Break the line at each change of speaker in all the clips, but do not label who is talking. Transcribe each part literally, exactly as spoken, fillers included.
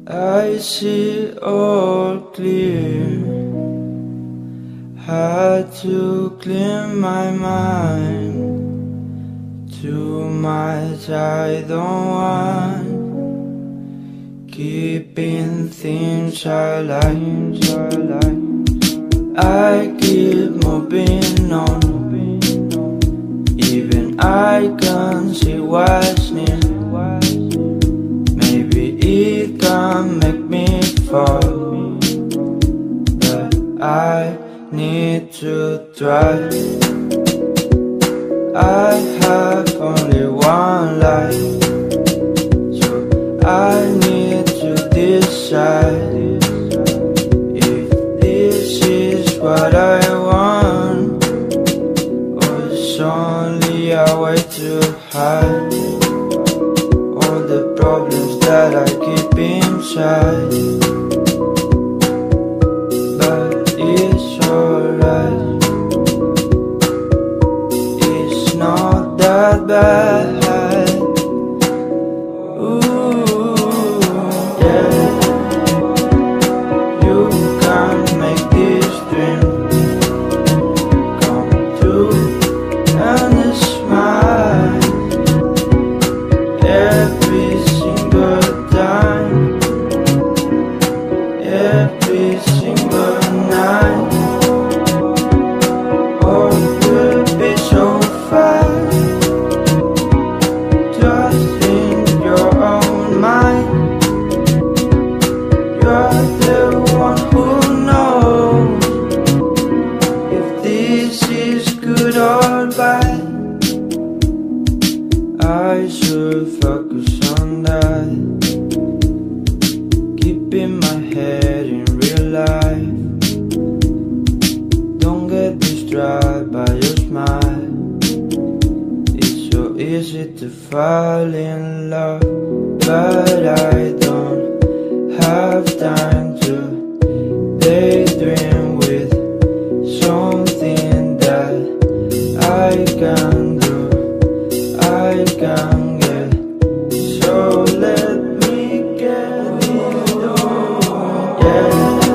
I see all clear. Had to clear my mind. Too much I don't want. Keeping things I like. I keep moving on. Even I can see what's near. Maybe it can make me fall, but I need to try. I have only one life, so I need to decide if this is what I want, or it's only a way to hide all the problems that I keep inside. But it's alright, it's not that bad. Ooh, yeah. You can make this dream come true and smile every single time, every single night. All could be so fine. Just in your own mind. You're the one who knows if this is good or bad. I should focus on that, keeping my head in real life. Don't get distracted by your smile. It's so easy to fall in love, but I don't have time to daydream with something that I can do, I can get. So let me get it on. Yeah,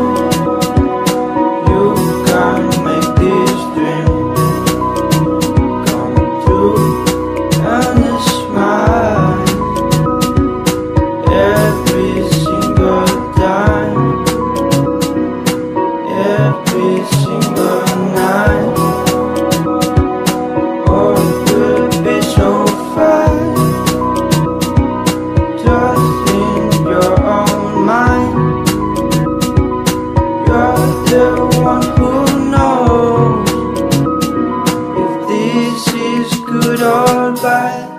you can make this dream come true and smile every single time, every single night. All could be so fine. Just in your own mind. You're the one who knows if this is good or bad.